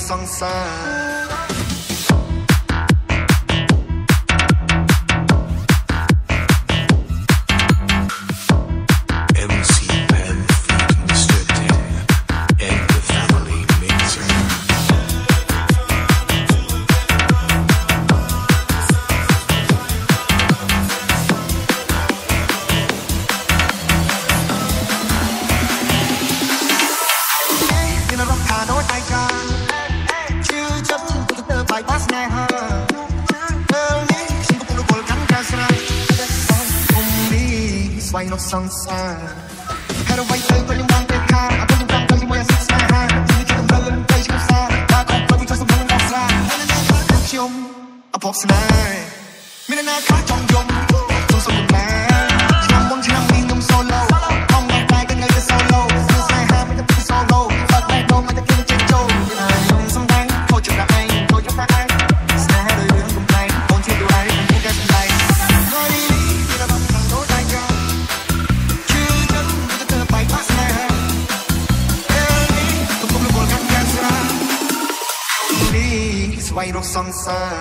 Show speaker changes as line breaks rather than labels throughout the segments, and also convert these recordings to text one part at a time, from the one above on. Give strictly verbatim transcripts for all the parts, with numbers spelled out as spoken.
សង្សារស្វ័យរកសង្សារហើយអ្វីទៅក៏ខ្ញុំបានទៅខាងអពុំកំទៅជាមួយអាសិស្នេហាទីនេះខ្ញុំត្រូវទៅឈ្មោះសារតែក៏ប្រវិចសម្លឹងដល់ស្រាខ្ញុំអភ័ព្វស្នេហ៍មានអ្នកណាខ្លះចង់យំទៅសុំណាឆ្នាំមុនឆ្នាំនេះខ្ញុំ solo អង្គតែតែក៏នៅតែ solo ស្នេហាមិនទៅ solo បាត់តែដងមិនទៅគេចេញចូលខ្ញុំសំដែងខូចចិត្តឯងខូចចិត្តឯងស្នេហាដោយរឿងកំប្លែងអូនជួយดูឯងខ្ញុំគេសម្ដែងហើយមានតែបានខាងដូចឯងស្វ័យរកសង្សារ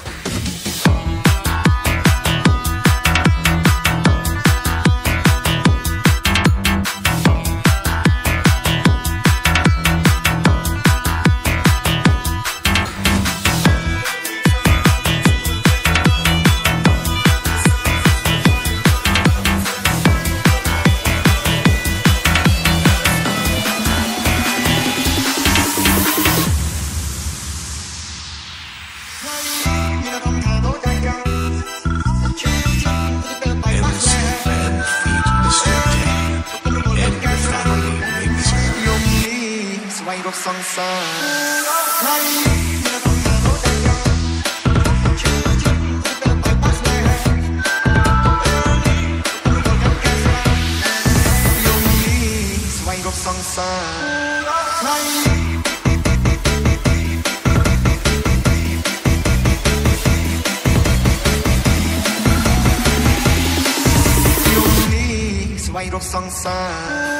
ស្វ័យរកសង្សារហើយមានតែថាដូចតែយ៉ាងជឿចិត្តទៅទៅបាស្នេហាយំនេះស្វ័យរកសង្សារហើយយំនេះស្វ័យរកសង្សារ